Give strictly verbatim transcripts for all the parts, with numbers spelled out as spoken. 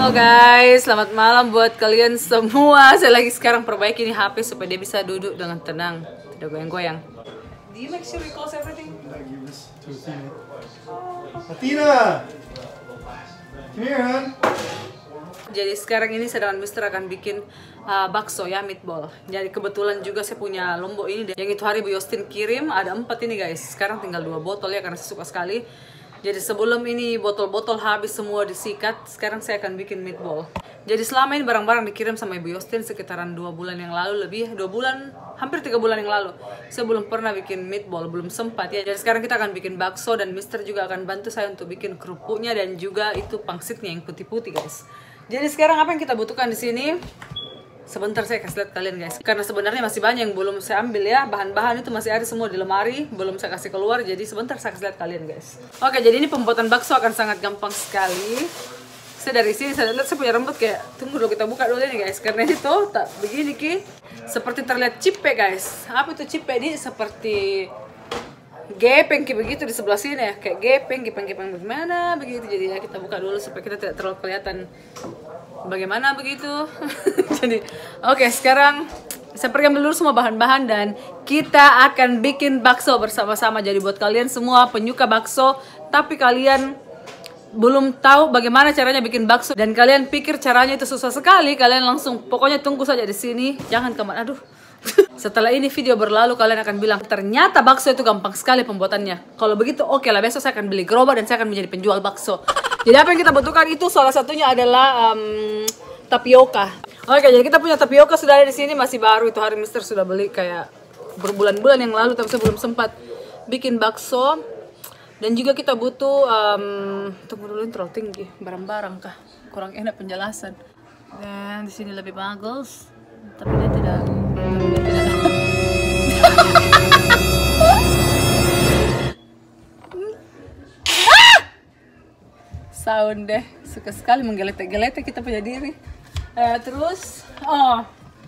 Halo guys, selamat malam buat kalian semua. Saya lagi sekarang perbaiki nih H P supaya dia bisa duduk dengan tenang, tidak goyang-goyang. Do you make sure you close everything? Athena! Come here, hon. Jadi sekarang ini saya dengan Mister akan bikin uh, bakso ya, meatball. Jadi kebetulan juga saya punya lombok ini yang itu hari Bu Yostin kirim, ada empat ini guys. Sekarang tinggal dua botol ya karena saya suka sekali. Jadi sebelum ini botol-botol habis semua disikat, sekarang saya akan bikin meatball. Jadi selama ini barang-barang dikirim sama Ibu Yostin sekitaran dua bulan yang lalu, lebih dua bulan, hampir tiga bulan yang lalu. Saya belum pernah bikin meatball, belum sempat ya. Jadi sekarang kita akan bikin bakso dan Mister juga akan bantu saya untuk bikin kerupuknya dan juga itu pangsitnya yang putih-putih guys. Jadi sekarang apa yang kita butuhkan di sini? Sebentar saya kasih lihat kalian guys. Karena sebenarnya masih banyak yang belum saya ambil ya. Bahan-bahan itu masih ada semua di lemari, belum saya kasih keluar. Jadi sebentar saya kasih lihat kalian guys. Oke, jadi ini pembuatan bakso akan sangat gampang sekali. Saya dari sini saya lihat saya punya rambut kayak tunggu dulu kita buka dulu ini guys. Karena ini tuh tak begini ki. Seperti terlihat cipe guys. Apa itu cipe ini? Seperti gepeng kayak begitu di sebelah sini ya, kayak gepeng, gepeng-gepeng bagaimana begitu. Jadi ya kita buka dulu supaya kita tidak terlalu kelihatan bagaimana begitu. Jadi oke, okay, sekarang saya pergi ambil dulu semua bahan-bahan dan kita akan bikin bakso bersama-sama. Jadi buat kalian semua penyuka bakso tapi kalian belum tahu bagaimana caranya bikin bakso dan kalian pikir caranya itu susah sekali, kalian langsung pokoknya tunggu saja di sini, jangan kemana. Aduh. Setelah ini video berlalu kalian akan bilang ternyata bakso itu gampang sekali pembuatannya. Kalau begitu oke okay lah, besok saya akan beli gerobak dan saya akan menjadi penjual bakso. Jadi apa yang kita butuhkan itu salah satunya adalah um, tapioka. Oke, okay, jadi kita punya tapioka sudah ada di sini, masih baru, itu hari Mister sudah beli kayak berbulan-bulan yang lalu tapi saya belum sempat bikin bakso. Dan juga kita butuh um, tunggu dulu, ini terlalu tinggi barang-barang kah? Kurang enak penjelasan. Dan di sini lebih bagus. Tapi dia tidak sound deh, suka sekali menggeletek-geletek kita punya diri. Uh, terus, oh,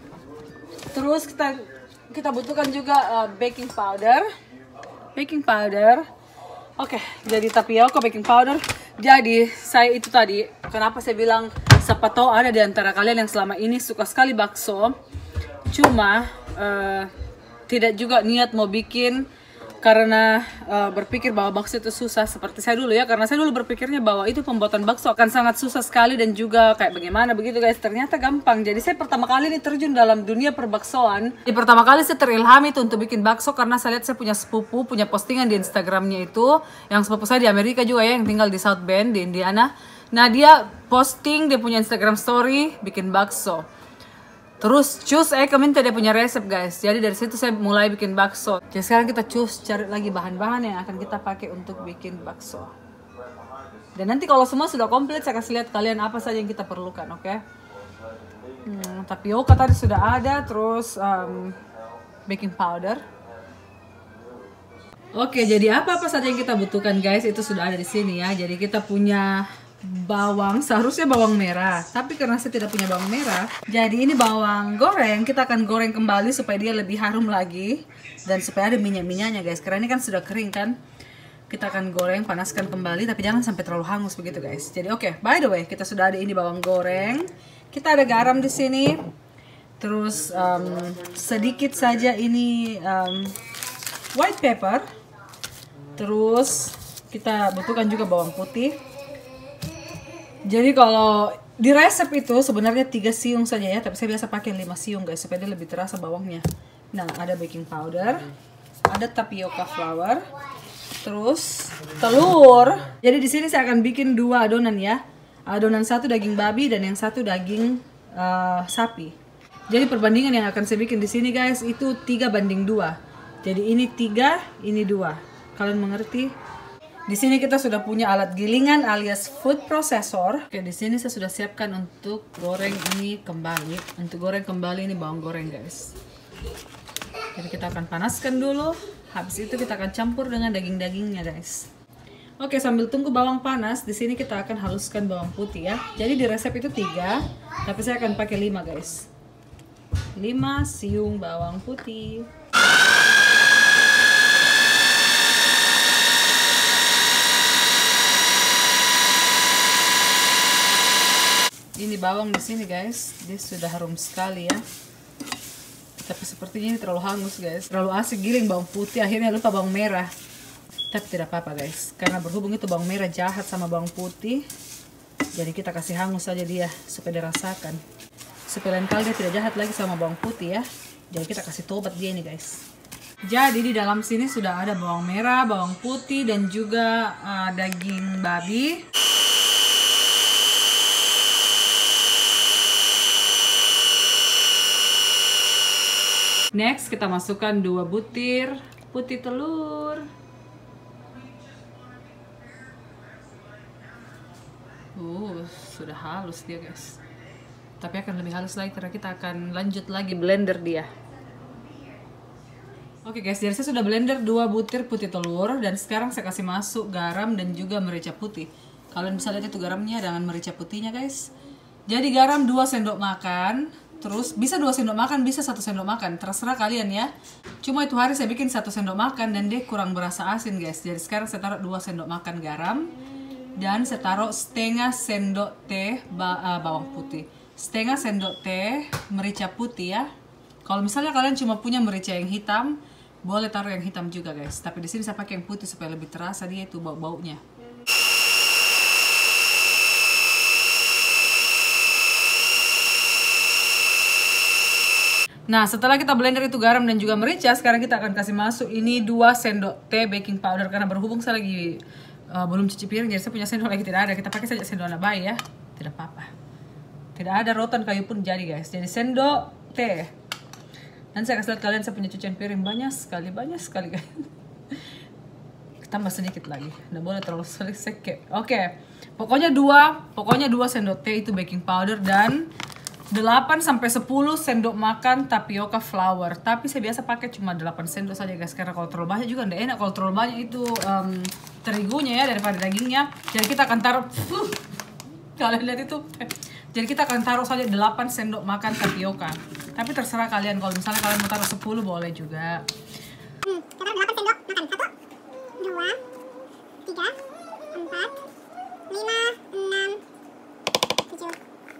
terus kita kita butuhkan juga uh, baking powder, baking powder. Oke, okay, jadi tapioka, baking powder. Jadi saya itu tadi, kenapa saya bilang siapa tahu ada di antara kalian yang selama ini suka sekali bakso, cuma uh, tidak juga niat mau bikin karena uh, berpikir bahwa bakso itu susah seperti saya dulu ya. Karena saya dulu berpikirnya bahwa itu pembuatan bakso akan sangat susah sekali dan juga kayak bagaimana begitu guys. Ternyata gampang. Jadi saya pertama kali ini terjun dalam dunia perbaksoan. Di pertama kali saya terilhami itu untuk bikin bakso karena saya lihat saya punya sepupu punya postingan di Instagramnya itu, yang sepupu saya di Amerika juga ya, yang tinggal di South Bend di Indiana. Nah dia posting, dia punya Instagram story bikin bakso. Terus cus eh minta dia punya resep guys. Jadi dari situ saya mulai bikin bakso. Jadi sekarang kita cus cari lagi bahan-bahan yang akan kita pakai untuk bikin bakso. Dan nanti kalau semua sudah komplit saya kasih lihat kalian apa saja yang kita perlukan, oke? Okay? Hmm, tapioka tadi sudah ada, terus um, baking powder. Oke, okay, jadi apa-apa saja yang kita butuhkan guys itu sudah ada di sini ya. Jadi kita punya bawang, seharusnya bawang merah, tapi karena saya tidak punya bawang merah, jadi ini bawang goreng. Kita akan goreng kembali supaya dia lebih harum lagi dan supaya ada minyak-minyaknya guys, karena ini kan sudah kering kan. Kita akan goreng, panaskan kembali, tapi jangan sampai terlalu hangus begitu guys. Jadi oke, okay, by the way kita sudah ada ini bawang goreng, kita ada garam di sini, terus um, sedikit saja ini um, white pepper, terus kita butuhkan juga bawang putih. Jadi kalau di resep itu sebenarnya tiga siung saja ya, tapi saya biasa pakai lima siung guys supaya dia lebih terasa bawangnya. Nah, ada baking powder, ada tapioka flour, terus telur. Jadi di sini saya akan bikin dua adonan ya. Adonan satu daging babi dan yang satu daging uh, sapi. Jadi perbandingan yang akan saya bikin di sini guys itu tiga banding dua. Jadi ini tiga, ini dua. Kalian mengerti? Di sini kita sudah punya alat gilingan alias food processor. Oke, di sini saya sudah siapkan untuk goreng ini kembali. Untuk goreng kembali ini bawang goreng, guys. Jadi kita akan panaskan dulu. Habis itu kita akan campur dengan daging-dagingnya, guys. Oke, sambil tunggu bawang panas, di sini kita akan haluskan bawang putih ya. Jadi di resep itu tiga, tapi saya akan pakai lima, guys. lima siung bawang putih. Ini bawang di sini guys, dia sudah harum sekali ya. Tapi sepertinya ini terlalu hangus guys, terlalu asik giling bawang putih, akhirnya lupa bawang merah. Tapi tidak apa-apa guys, karena berhubung itu bawang merah jahat sama bawang putih, jadi kita kasih hangus saja dia supaya dirasakan. Supaya lain kali dia tidak jahat lagi sama bawang putih ya. Jadi kita kasih tobat dia ini guys. Jadi di dalam sini sudah ada bawang merah, bawang putih, dan juga uh, daging babi. Next kita masukkan dua butir putih telur. Uh, sudah halus dia guys. Tapi akan lebih halus lagi karena kita akan lanjut lagi blender dia. Oke guys, jadi saya sudah blender dua butir putih telur dan sekarang saya kasih masuk garam dan juga merica putih. Kalian bisa lihat itu garamnya dengan merica putihnya guys. Jadi garam dua sendok makan. Terus bisa dua sendok makan, bisa satu sendok makan, terserah kalian ya. Cuma itu hari saya bikin satu sendok makan dan dia kurang berasa asin guys. Jadi sekarang saya taruh dua sendok makan garam dan saya taruh setengah sendok teh bawang putih, setengah sendok teh merica putih ya. Kalau misalnya kalian cuma punya merica yang hitam, boleh taruh yang hitam juga guys. Tapi di sini saya pakai yang putih supaya lebih terasa dia itu bau-baunya. Nah, setelah kita blender itu garam dan juga merica, sekarang kita akan kasih masuk ini dua sendok teh baking powder. Karena berhubung saya lagi uh, belum cuci piring, jadi saya punya sendok lagi tidak ada. Kita pakai saja sendok anak bayi ya, tidak apa-apa. Tidak ada rotan kayu pun jadi guys. Jadi sendok teh. Dan saya kasih lihat kalian, saya punya cucian piring banyak sekali, banyak sekali guys. Tambah sedikit lagi, nggak boleh terlalu sedikit. Oke, pokoknya dua, pokoknya dua sendok teh itu baking powder dan delapan sampai sepuluh sendok makan tapioka flour. Tapi saya biasa pakai cuma delapan sendok saja guys, karena kalau terlalu banyak juga tidak enak. Kalau terlalu banyak itu um, terigunya ya daripada dagingnya. Jadi kita akan taruh uh, kalian lihat itu. Jadi kita akan taruh saja delapan sendok makan tapioka. Tapi terserah kalian, kalau misalnya kalian mau taruh sepuluh boleh juga. Hmm, kita taruh delapan sendok makan. satu, dua, tiga, empat, lima, enam, tujuh.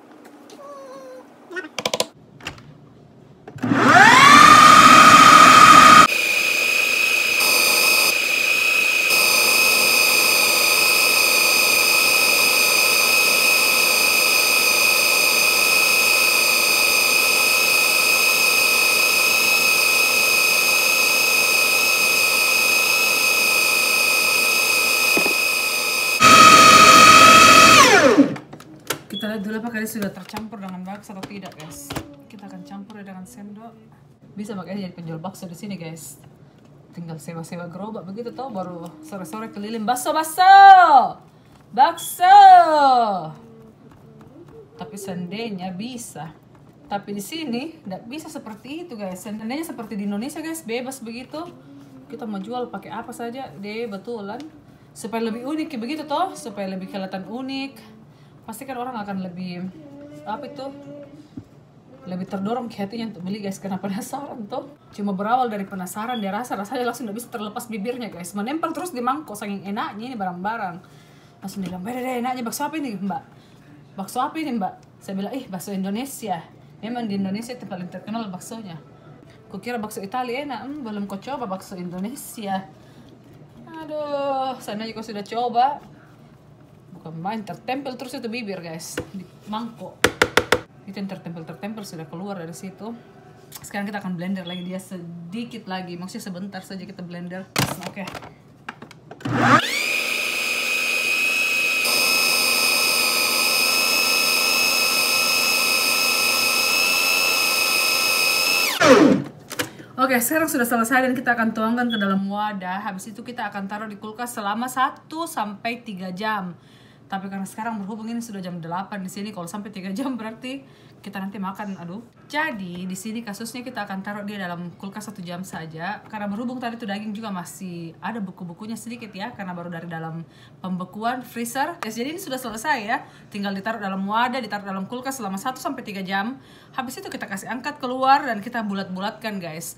Kita lihat dulu apakah dia sudah tercampur dengan bakso atau tidak guys. Kita akan campur dengan sendok. Bisa makanya jadi penjual bakso di sini guys. Tinggal sewa-sewa gerobak begitu toh, baru sore-sore keliling bakso bakso bakso. Tapi seandainya bisa. Tapi di sini tidak bisa seperti itu guys. Seandainya seperti di Indonesia guys, bebas begitu. Kita mau jual pakai apa saja deh betulan. Supaya lebih unik begitu toh, supaya lebih kelihatan unik. Pasti kan orang akan lebih apa itu lebih terdorong ke hatinya untuk beli guys, karena penasaran tuh. Cuma berawal dari penasaran, dia rasa rasanya langsung udah bisa terlepas bibirnya guys, menempel terus di mangkok saking enaknya ini barang-barang. Langsung bilang, beda deh enaknya bakso apa ini mbak, bakso apa ini mbak. Saya bilang, ih bakso Indonesia, memang di Indonesia itu paling terkenal baksonya. Kukira bakso Italia enak, hmm, belum kau coba bakso Indonesia. Aduh, sana juga sudah coba. Bukan main, tertempel terus itu bibir guys di mangkok. Itu yang tertempel-tertempel sudah keluar dari situ. Sekarang kita akan blender lagi dia sedikit lagi, maksudnya sebentar saja kita blender. Oke. Okay. Oke, sekarang sudah selesai dan kita akan tuangkan ke dalam wadah. Habis itu kita akan taruh di kulkas selama satu sampai tiga jam. Tapi karena sekarang berhubung ini sudah jam delapan di sini, kalau sampai tiga jam berarti kita nanti makan. Aduh. Jadi di sini kasusnya kita akan taruh dia dalam kulkas satu jam saja. Karena berhubung tadi itu daging juga masih ada buku-bukunya sedikit ya, karena baru dari dalam pembekuan freezer. Yes, jadi ini sudah selesai ya. Tinggal ditaruh dalam wadah, ditaruh dalam kulkas selama satu sampai tiga jam. Habis itu kita kasih angkat keluar dan kita bulat-bulatkan guys.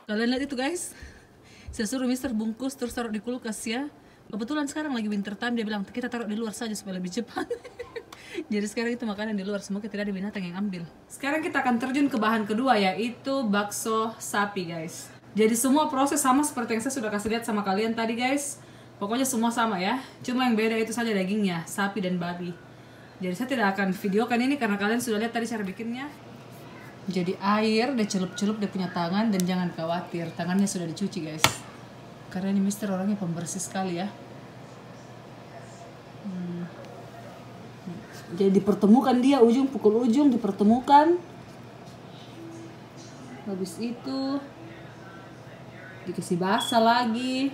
Kalian lihat itu guys, saya suruh Mister bungkus terus taruh di kulkas ya. Kebetulan sekarang lagi winter time, dia bilang kita taruh di luar saja supaya lebih cepat. Jadi sekarang itu makanan di luar, semoga tidak ada binatang yang ambil. Sekarang kita akan terjun ke bahan kedua, yaitu bakso sapi guys. Jadi semua proses sama seperti yang saya sudah kasih lihat sama kalian tadi guys. Pokoknya semua sama ya, cuma yang beda itu saja dagingnya, sapi dan babi. Jadi saya tidak akan videokan ini karena kalian sudah lihat tadi cara bikinnya. Jadi air dia celup-celup dia punya tangan, dan jangan khawatir, tangannya sudah dicuci guys. Karena ini Mister orangnya pembersih sekali ya. Hmm. Jadi dipertemukan dia, ujung pukul ujung dipertemukan. Habis itu dikasih basah lagi.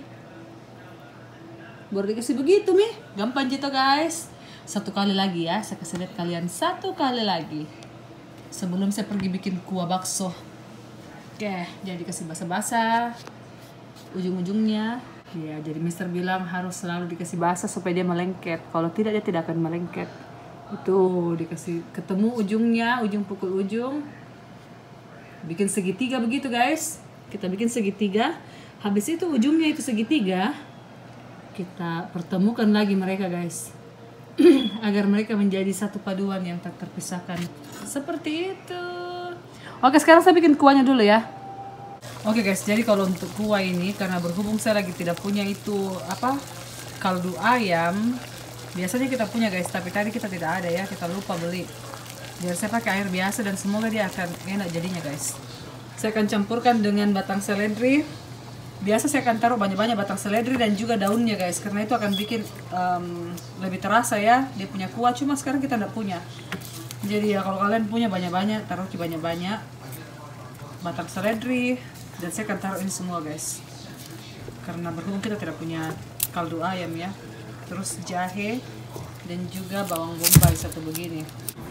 Baru dikasih begitu nih, gampang gitu guys. Satu kali lagi ya, saya kasih lihat kalian satu kali lagi. Sebelum saya pergi bikin kuah bakso. Oke, jadi kasih basah-basah ujung-ujungnya. Ya, jadi Mister bilang harus selalu dikasih basah supaya dia melengket. Kalau tidak dia tidak akan melengket. Itu dikasih ketemu ujungnya, ujung pukul ujung. Bikin segitiga begitu guys. Kita bikin segitiga. Habis itu ujungnya itu segitiga. Kita pertemukan lagi mereka guys. Agar mereka menjadi satu paduan yang tak terpisahkan. Seperti itu. Oke, sekarang saya bikin kuahnya dulu ya. Oke guys, jadi kalau untuk kuah ini, karena berhubung saya lagi tidak punya itu apa kaldu ayam. Biasanya kita punya guys, tapi tadi kita tidak ada ya, kita lupa beli. Jadi saya pakai air biasa dan semoga dia akan enak jadinya guys. Saya akan campurkan dengan batang seledri. Biasa saya akan taruh banyak-banyak batang seledri dan juga daunnya guys, karena itu akan bikin um, lebih terasa ya dia punya kuah. Cuma sekarang kita tidak punya. Jadi ya kalau kalian punya banyak-banyak, taruh di banyak-banyak batang seledri, dan saya akan taruh ini semua guys. Karena berhubung kita tidak punya kaldu ayam ya. Terus jahe dan juga bawang bombay satu begini.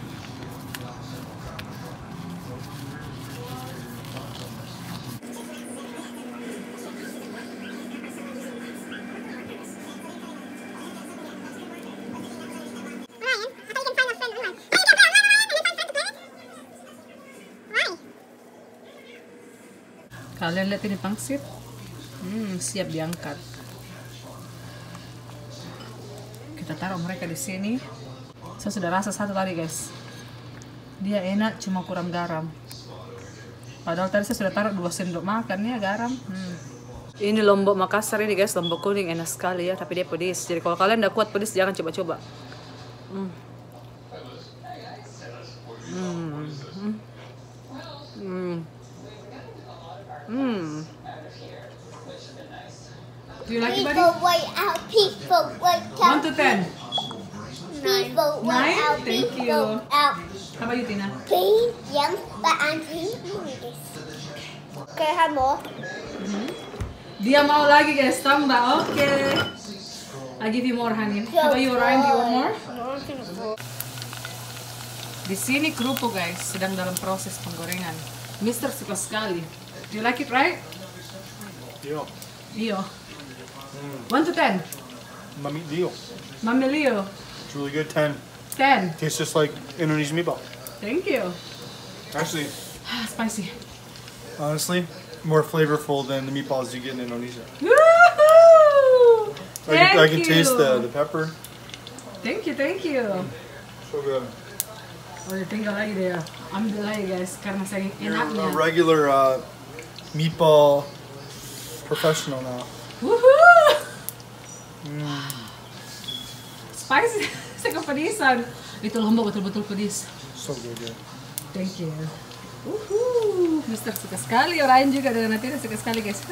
Kalian lihat ini pangsit, hmm, siap diangkat. Kita taruh mereka di sini. Saya sudah rasa satu tadi guys, dia enak cuma kurang garam. Padahal tadi saya sudah taruh dua sendok makan ya garam. Hmm. Ini lombok Makassar ini guys, lombok kuning enak sekali ya, tapi dia pedis. Jadi kalau kalian tidak kuat pedis jangan coba-coba. Hmm. Hmm. Hmm. Hmm. Hmm. Do you like it, buddy? People wait out, people wait out. One to ten. People wait Nine? out, Thank people you. out. How about you, Tina? Three, young, but I'm three. Okay, have more. Dia mau lagi guys, tambah. Oke. Okay. I give you more, honey. How about you, Ryan? Do you want more? Di sini kerupuk guys, sedang dalam proses penggorengan. Mister suka sekali. Do you like it, right? Deal. Iyo. One to ten. Mami deal. Mami Leo. It's really good. Ten. Ten. Tastes just like Indonesian meatball. Thank you. Actually, Spicy. honestly, more flavorful than the meatballs you get in Indonesia. Woohoo! I Thank can, I can you. taste the, the pepper. Thank you, thank you. So good. Oh, tinggal lagi deh ya. Ambil lagi guys, karena saking You're enaknya. a regular uh, meatball professional now. Woohoo! Mm. Spicy, saya kepedisan. Itu lombok betul-betul pedis. So good, yeah. Thank you. Woohoo! Mister suka sekali, Ryan juga dengan Natina suka sekali guys.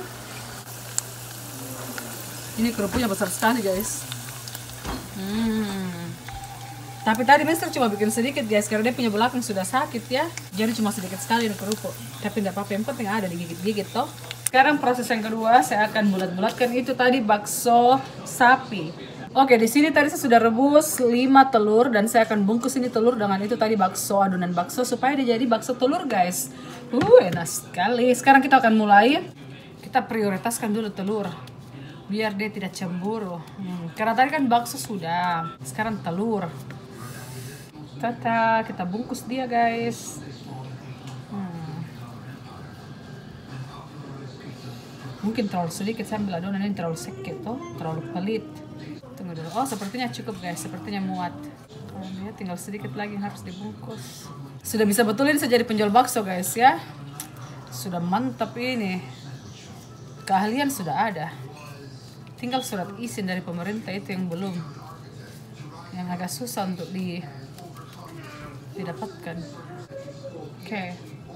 Ini kerupuknya besar sekali guys. Hmm. Tapi tadi Mister cuma bikin sedikit guys, karena dia punya belakang sudah sakit ya. Jadi cuma sedikit sekali ini kerupuk. Tapi tidak apa-apa, yang penting ada digigit-gigit toh. Sekarang proses yang kedua, saya akan bulat-bulatkan itu tadi bakso sapi. Oke, di sini tadi saya sudah rebus lima telur dan saya akan bungkus ini telur dengan itu tadi bakso, adonan bakso supaya dia jadi bakso telur guys. Uh, enak sekali. Sekarang kita akan mulai. Kita prioritaskan dulu telur biar dia tidak cemburu. Hmm, karena tadi kan bakso sudah. Sekarang telur. Tata, kita bungkus dia guys. Hmm. Mungkin terlalu sedikit saya ambil adonan ini, terlalu sedikit tuh, terlalu pelit. Tunggu dulu. Oh, sepertinya cukup guys, sepertinya muat. Oh, dia tinggal sedikit lagi yang harus dibungkus. Sudah bisa betulin saya jadi penjual bakso guys ya. Sudah mantap ini. Keahlian sudah ada. Tinggal surat izin dari pemerintah itu yang belum. Yang agak susah untuk di didapatkan. Oke. Okay.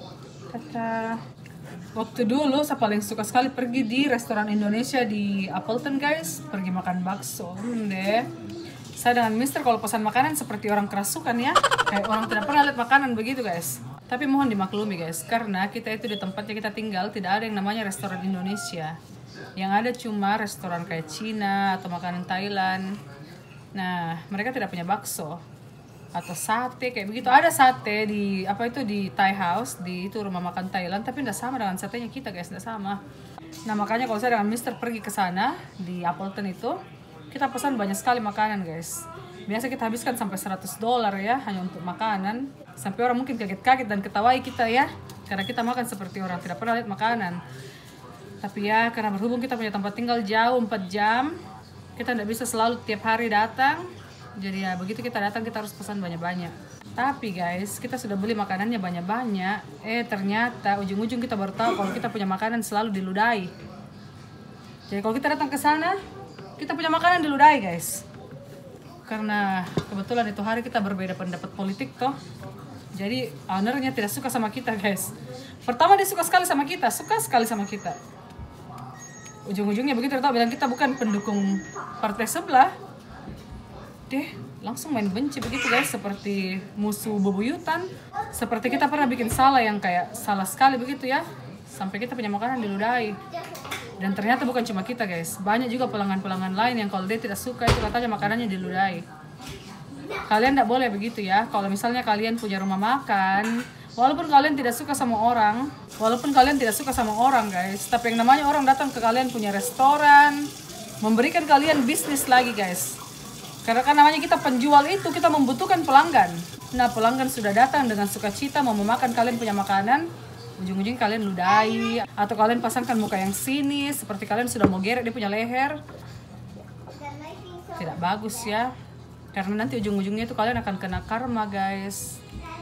Tata. Waktu dulu saya paling suka sekali pergi di restoran Indonesia di Appleton guys, pergi makan bakso. Hmm deh. Saya dengan Mister kalau pesan makanan seperti orang kerasukan ya, kayak orang tidak pernah lihat makanan begitu guys. Tapi mohon dimaklumi guys, karena kita itu di tempatnya kita tinggal tidak ada yang namanya restoran Indonesia. Yang ada cuma restoran kayak Cina atau makanan Thailand. Nah, mereka tidak punya bakso atau sate kayak begitu. Ada sate di apa itu di Thai house, di itu rumah makan Thailand, tapi tidak sama dengan satenya kita guys, tidak sama. Nah makanya kalau saya dengan Mister pergi ke sana di Appleton itu, kita pesan banyak sekali makanan guys. Biasa kita habiskan sampai seratus dolar ya hanya untuk makanan. Sampai orang mungkin kaget-kaget dan ketawai kita ya, karena kita makan seperti orang tidak pernah lihat makanan. Tapi ya karena berhubung kita punya tempat tinggal jauh empat jam, kita tidak bisa selalu tiap hari datang. Jadi ya begitu kita datang kita harus pesan banyak-banyak. Tapi guys, kita sudah beli makanannya banyak-banyak. Eh ternyata ujung-ujung kita baru tahu kalau kita punya makanan selalu diludahi. Jadi kalau kita datang ke sana, kita punya makanan diludahi guys. Karena kebetulan itu hari kita berbeda pendapat politik toh. Jadi ownernya tidak suka sama kita guys. Pertama dia suka sekali sama kita, suka sekali sama kita. Ujung-ujungnya begitu tahu bilang kita bukan pendukung partai sebelah. Deh, langsung main benci begitu guys, seperti musuh bebuyutan. Seperti kita pernah bikin salah yang kayak salah sekali begitu ya, sampai kita punya makanan diludahi. Dan ternyata bukan cuma kita guys, banyak juga pelanggan-pelanggan lain yang kalau dia tidak suka itu katanya makanannya diludahi. Kalian tidak boleh begitu ya. Kalau misalnya kalian punya rumah makan, walaupun kalian tidak suka sama orang, walaupun kalian tidak suka sama orang guys, tapi yang namanya orang datang ke kalian punya restoran, memberikan kalian bisnis lagi guys. Karena kan namanya kita penjual itu, kita membutuhkan pelanggan. Nah pelanggan sudah datang dengan sukacita mau memakan kalian punya makanan, ujung-ujung kalian ludahi. Atau kalian pasangkan muka yang sinis, seperti kalian sudah mau geret dia punya leher. Tidak bagus ya. Karena nanti ujung-ujungnya itu kalian akan kena karma guys.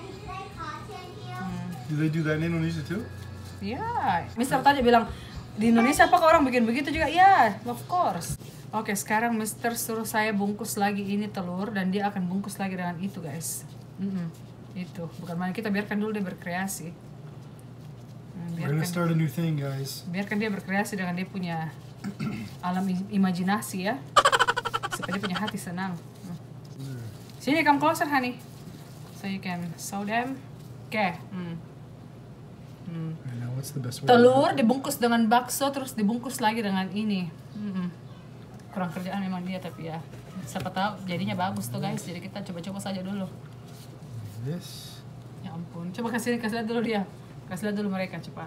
Hmm. Do they do that in Indonesia too? Ya, Mister tadi bilang, di Indonesia apakah orang bikin begitu juga? Ya, of course. Oke, sekarang Mister suruh saya bungkus lagi ini telur dan dia akan bungkus lagi dengan itu, guys. Mm-mm, itu, bukan main kita biarkan dulu dia berkreasi. Hmm, We're gonna start a new thing, guys. Biarkan dia berkreasi dengan dia punya alam imajinasi ya, supaya dia punya hati senang. Hmm. Sini, come closer, honey, so you can sew them. Oke. Okay. Hmm. Hmm. Telur dibungkus dengan bakso, terus dibungkus lagi dengan ini. Mm-mm. Kurang kerjaan memang dia, tapi ya siapa tahu jadinya bagus tuh guys. Jadi kita coba-coba saja dulu. Yes. Ya ampun, coba kasih kasih lihat dulu dia, kasih lihat dulu mereka cepat.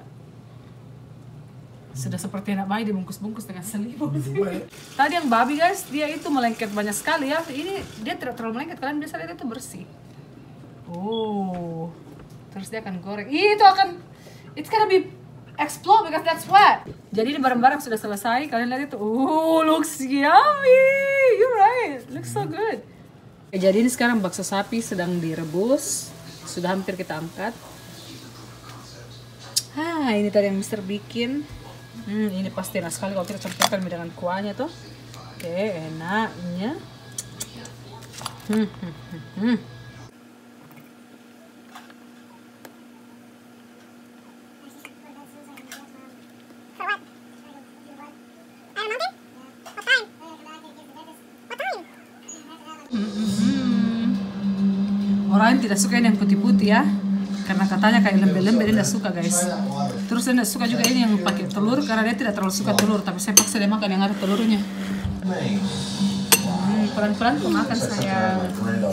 Sudah seperti anak bayi dibungkus-bungkus dengan selimut. Tadi yang babi guys, dia itu melengket banyak sekali ya. Ini dia tidak terlalu melengket, kalian bisa lihat itu bersih. Oh, terus dia akan goreng. Ih, itu akan, it's gonna be explode because that's wet. Jadi ini barang-barang sudah selesai. Kalian lihat itu. Oh, looks yummy. You're right. Looks so good. Oke, jadi ini sekarang bakso sapi sedang direbus. Sudah hampir kita angkat. Ah, ini tadi yang Mister bikin. Hmm, ini pasti enak sekali kalau kita campurkan dengan kuahnya tuh. Oke, enaknya. Hmm, hmm, hmm, hmm. Orang tidak suka ini yang putih-putih ya, karena katanya kayak lembe-lembe dia tidak suka guys. Terus dia tidak suka juga ini yang pakai telur karena dia tidak terlalu suka telur, tapi saya paksa dia makan yang ada telurnya. Hmm, pelan-pelan tuh makan sayang.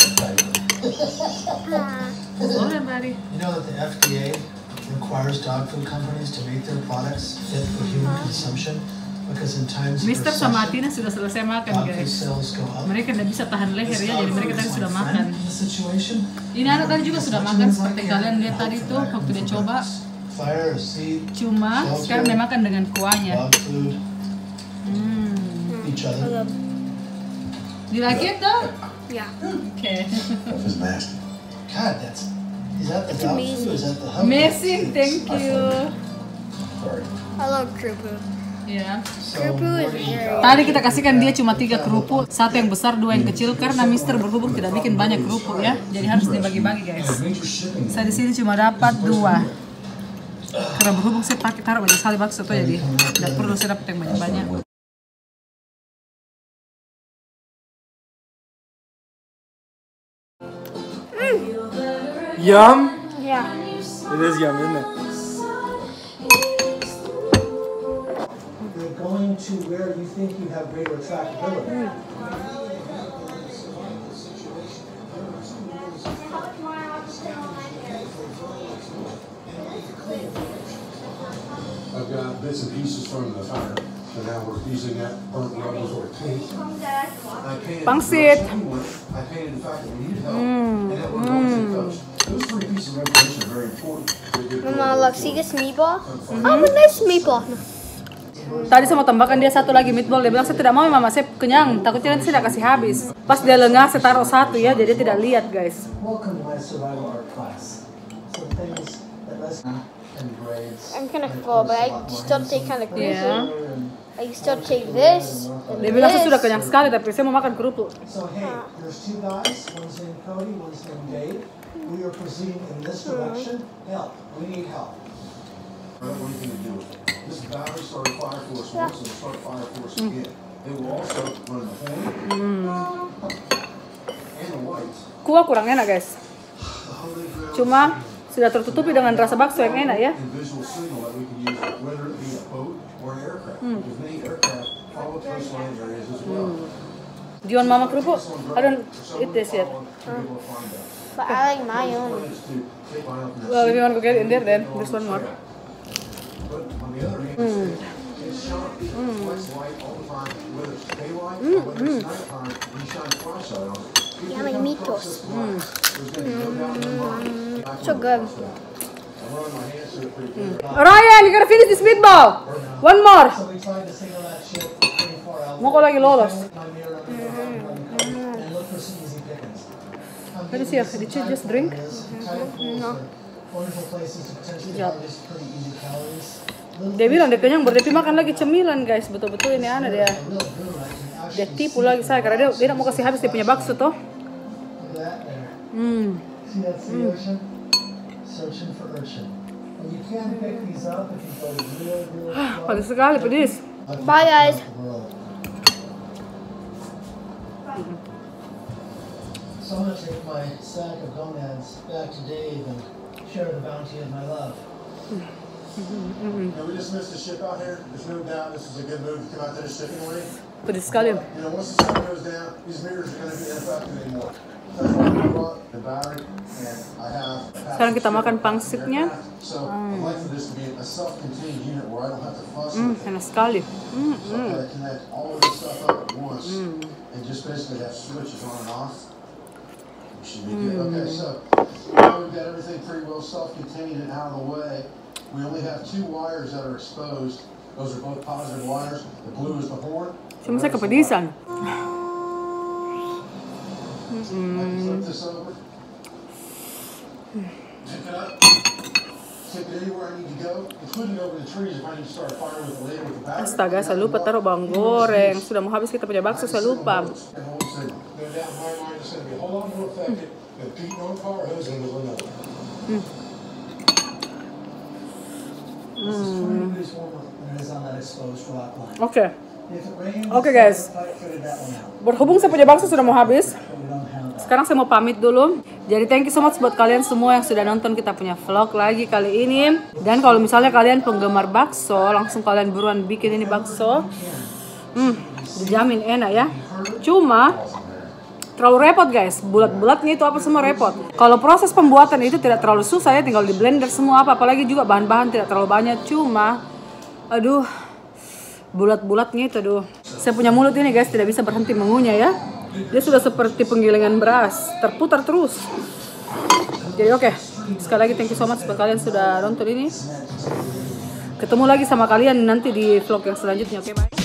Boleh Bari. You know that the F D A requires dog food companies to make their products fit for human consumption. Mister sama Atina sudah selesai makan guys. Mereka tidak bisa tahan leher ya, jadi mereka tadi sudah makan. Ini anak tadi juga sudah makan seperti kalian lihat tadi tuh waktu dia coba. Fire, seat, Cuma sekarang dia makan dengan kuahnya. dog food, Hmm. each other. You like it though? Yeah. Okay. That is nasty. God, that's is that the It's dog amazing. food or is that the hug? Amazing, thank you. Sorry. I love Krupu. Ya. So, Krupu is what do you- very. Tadi kita kasihkan dia cuma tiga kerupuk, satu yang besar, dua yang kecil, karena Mister berhubung tidak bikin banyak kerupuk ya, jadi harus dibagi-bagi guys. Major shipping. Saya di sini cuma dapat dua. Karena berhubung saya pakai taruh banyak sekali bakso tuh, jadi tidak perlu saya dapat yang banyak-banyak. Yum? Yeah. It is yum, isn't it? You're going to where you think you have greater attractability. I've got bits and pieces from the fire, and now we're using that burnt rubber for paint. I painted Pangsit. I painted the fact that we needed help, and that we're going to the coast. Those three pieces of information are very important. They get Mama, look, see this meatball? Oh, a nice meatball. Tadi saya mau tambahkan dia satu lagi meatball, dia bilang saya tidak mau mama, saya kenyang, takutnya nanti saya tidak kasih habis. Pas dia lengah saya taruh satu ya, jadi tidak lihat guys. Welcome to my survival art class. Some things that less and grades. I'm kind of full, but I still take kind of Yeah. Krupu. I still take this. And Dia bilang saya this. sudah kenyang sekali, tapi saya mau makan kerupuk. So hey, there's two guys. One's named Cody. One's named Dave. We are proceeding in this direction. Help. We need help. I don't want anything to do with it. This battery started Fire Force once, and it'll start Fire Force again. It will also run the horn and the lights. Kuah kurang enak guys, The Holy Grail cuma sudah tertutupi dengan rasa bakso yang enak ya. and visual signal that we can use, whether it be a boat or an aircraft. Because many aircraft follow coastline areas as well. Do you want mama kerupuk? I don't eat this yet. But I like my own. Well, if you want to get in there, then there's one more. But on the other hand, it's sharp. It's light all the time, whether it's daylight or whether it's nighttime, you shine a flashlight on it. Yeah, like meatballs. There's gonna be no doubt in my mind. So good. I'm running my hands through it pretty good. Ryan, you gotta finish this meatball. One more. So we tried to signal that ship twenty-four hours. Mau kok lagi lolos? My mirror on the coast and look for some easy pickings. What is here? Did you just drink? No. Wonderful places to potentially harvest pretty easy calories. Dia bilang dia kenyang, berdepi makan lagi cemilan guys. Betul-betul ini aneh dia. Real good. I can Dia tipu lagi saya karena dia dia tidak mau kasih habis dia punya bakso toh. Look at that there. Hmm. See that sea urchin? Searching for urchin. And you can pick these up if you go real, real slow. Panas sekali, pedis. Bye, guys. So I'm gonna take my sack of gonads back to Dave and share the bounty of my love. You know, we just missed the ship out here. There's no doubt this is a good move to come out there shipping away. Pedis sekali. You know, once the sun goes down, these mirrors are going to be ineffective anymore. That's why we brought the battery, and I have. Sekarang kita makan pangsitnya. So I'd like for this to be a self-contained unit where I don't have to fuss Hmm, with it. enak sekali. Hmm, So I'm going to connect all of this stuff up at once, and just basically have switches on and off. We should be good. Okay, so now we've got everything pretty well self-contained and out of the way. We only have two wires that are exposed. Those are both positive wires. The blue is the horn. Cuma saya kepedisan. I can flip this over. Pick it up. Take it anywhere I need to go, including over the trees if I need to start a fire with the later with the battery. Astaga, saya lupa taruh bawang goreng. Sudah mau habis kita punya bakso, saya lupa. And hold signal. No doubt in my mind it's going to be a whole lot more effective than beating on a fire hose into another. This is twenty degrees warmer than it is on that exposed rock line. Oke. If it rains, Okay, guys. I figured that one out. Berhubung saya punya bakso sudah mau habis. But we don't have that. Sekarang saya mau pamit dulu. Jadi thank you so much buat kalian semua yang sudah nonton kita punya vlog lagi kali ini. Dan kalau misalnya kalian penggemar bakso, langsung kalian buruan bikin ini bakso. Hmm, dijamin enak ya. Cuma terlalu repot guys. Bulat-bulatnya itu apa semua repot. Kalau proses pembuatan itu tidak terlalu susah ya, tinggal di blender semua apa. Apalagi juga bahan-bahan tidak terlalu banyak. Cuma, aduh, bulat-bulatnya itu aduh. Saya punya mulut ini guys tidak bisa berhenti mengunyah ya. Dia sudah seperti penggilingan beras, terputar terus. Jadi oke. Okay. Sekali lagi thank you so much buat kalian sudah nonton ini. Ketemu lagi sama kalian nanti di vlog yang selanjutnya. Oke, bye.